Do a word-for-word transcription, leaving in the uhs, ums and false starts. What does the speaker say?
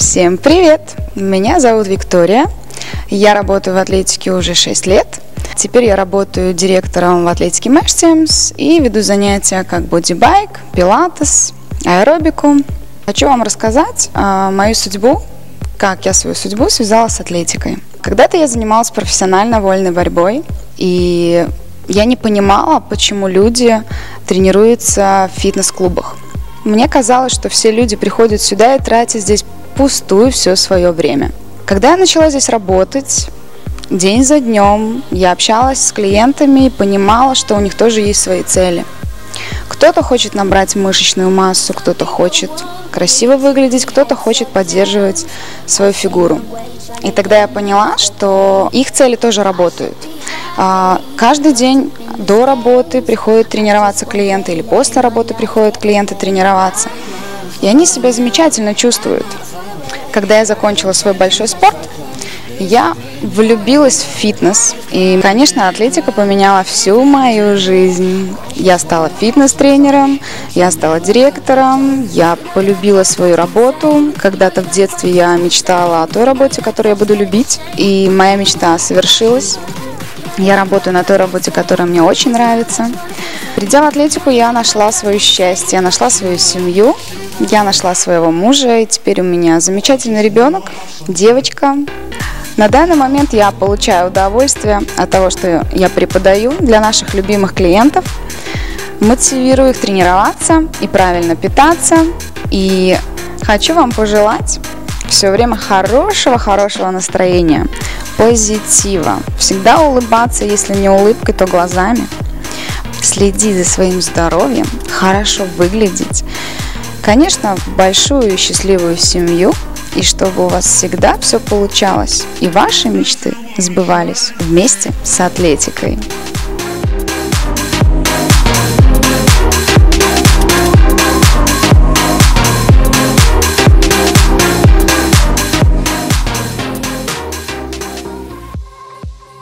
Всем привет! Меня зовут Виктория. Я работаю в атлетике уже шесть лет. Теперь я работаю директором в атлетике Mesh Teams и веду занятия как бодибайк, пилатес, аэробику. Хочу вам рассказать э, мою судьбу, как я свою судьбу связала с атлетикой. Когда-то я занималась профессионально вольной борьбой, и я не понимала, почему люди тренируются в фитнес-клубах. Мне казалось, что все люди приходят сюда и тратят здесь пустую все свое время. Когда я начала здесь работать, день за днем, я общалась с клиентами и понимала, что у них тоже есть свои цели. Кто-то хочет набрать мышечную массу, кто-то хочет красиво выглядеть, кто-то хочет поддерживать свою фигуру. И тогда я поняла, что их цели тоже работают. Каждый день до работы приходят тренироваться клиенты или после работы приходят клиенты тренироваться. И они себя замечательно чувствуют. Когда я закончила свой большой спорт, я влюбилась в фитнес. И, конечно, атлетика поменяла всю мою жизнь. Я стала фитнес-тренером, я стала директором, я полюбила свою работу. Когда-то в детстве я мечтала о той работе, которую я буду любить. И моя мечта совершилась. Я работаю на той работе, которая мне очень нравится. Придя в атлетику, я нашла свое счастье, я нашла свою семью, я нашла своего мужа, и теперь у меня замечательный ребенок, девочка. На данный момент я получаю удовольствие от того, что я преподаю для наших любимых клиентов, мотивирую их тренироваться и правильно питаться. И хочу вам пожелать все время хорошего-хорошего настроения, позитива. Всегда улыбаться, если не улыбкой, то глазами. Следить за своим здоровьем, хорошо выглядеть. Конечно, большую и счастливую семью, и чтобы у вас всегда все получалось, и ваши мечты сбывались вместе с атлетикой.